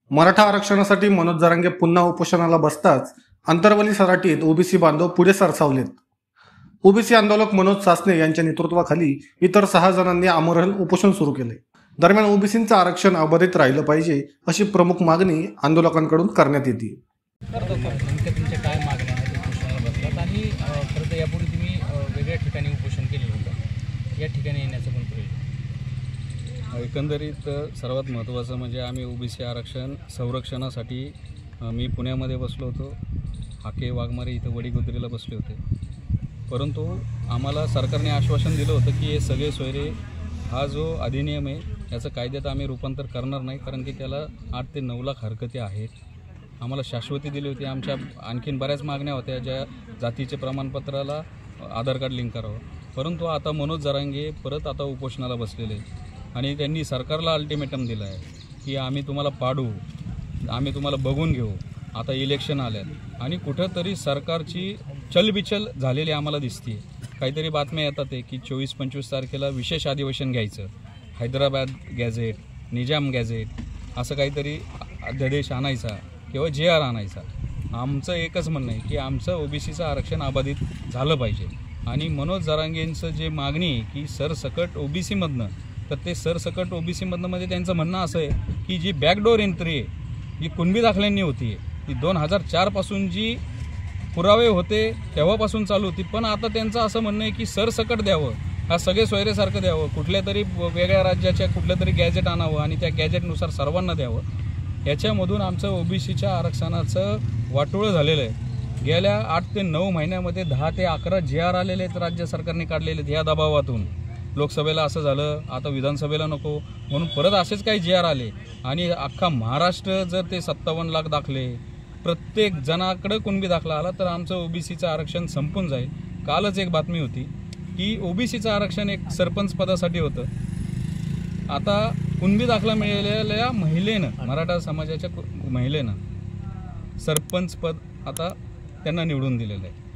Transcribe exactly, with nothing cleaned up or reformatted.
मराठा आरक्षणासाठी मनोज जरांगे पुन्हा उपोषणाला बसताच अंतरवली सराटीत ओबीसी बांधव पुढे सरसावलेत। ओबीसी आंदोलक मनोज सासने यांच्या नेतृत्वाखाली इतर सहा जणांनी आमरण उपोषण सुरू केले। दरम्यान ओबीसींचं आरक्षण अबाधित राहिलं पाहिजे अशी प्रमुख मागणी आंदोलकांकडून करण्यात येते। तुमच्या काय मागण्या आहेत उपोषणाला बसलात आणि खरं तर यापूर्वी तुम्ही वेगळ्या ठिकाणी उपोषण केलं होतं, या ठिकाणी येण्याचं पण प्रयोजन? एकंदरीत सर्वात महत्त्वाचं म्हणजे आम्ही ओबीसी आरक्षण संरक्षणासाठी मी पुण्यामध्ये बसलो होतो, हाके वाघमारे इथं वडीगोद्रीला बसले होते। परंतु आम्हाला सरकारने आश्वासन दिलं होतं की हे सगळे सोयरे हा जो अधिनियम आहे याचं कायद्यात आम्ही रूपांतर करणार नाही, कारण की त्याला आठ ते नऊ लाख हरकती आहेत। आम्हाला शाश्वती दिली होती। आमच्या आणखीन बऱ्याच मागण्या होत्या, ज्या जातीचे प्रमाणपत्राला आधार कार्ड लिंक करावं। परंतु आता मनोज जरांगे परत आता उपोषणाला बसलेले आणि त्यांनी सरकारला अल्टिमेटम दिला आहे की आम्ही तुम्हाला पाडू, आम्ही तुम्हाला बघून घेऊ। आता इलेक्शन आल्यात आणि कुठंतरी सरकारची चलबिचल झालेली आम्हाला दिसते। काहीतरी बातम्या येतात आहे की चोवीस पंचवीस तारखेला विशेष अधिवेशन घ्यायचं, हैदराबाद गॅझेट, निजाम गॅझेट असं काहीतरी अध्यादेश आणायचा किंवा जे आर आणायचा। आमचं एकच म्हणणं आहे की आमचं ओबीसीचं आरक्षण अबाधित झालं पाहिजे आणि मनोज जरांगेंचं जे मागणी आहे की सरसकट ओबीसीमधनं, तर ते सरसकट ओबीसीमधनं म्हणजे त्यांचं म्हणणं असं आहे की जी बॅकडोर एंट्री आहे ही कुणबी दाखल्यांनी होती आहे, ती दोन हजार चारपासून जी पुरावे होते तेव्हापासून चालू होती। पण आता त्यांचं असं म्हणणं आहे की सरसकट द्यावं, हा सगळे सोयरेसारखं द्यावं, कुठल्या तरी वेगळ्या राज्याच्या कुठल्या तरी गॅजेट आणावं आणि त्या गॅजेटनुसार सर्वांना द्यावं। याच्यामधून आमचं ओबीसीच्या आरक्षणाचं वाटोळं झालेलं आहे। गेल्या आठ ते नऊ महिन्यामध्ये दहा ते अकरा जे आर आलेले आहेत, राज्य सरकारने काढलेले आहेत। या दबावातून लोकसभेला असं झालं, आता विधानसभेला नको म्हणून परत असेच काही जे आर आले आणि अख्खा महाराष्ट्र जर ते सत्तावन्न लाख दाखले प्रत्येक जणाकडे कुणबी दाखला आला तर आमचं ओबीसीचं आरक्षण संपून जाईल। कालच एक बातमी होती की ओबीसीचं आरक्षण एक सरपंच पदासाठी होतं, आता कुणबी दाखला मिळालेल्या महिलेनं, मराठा समाजाच्या महिलेनं सरपंच पद आता त्यांना निवडून दिलेलं आहे।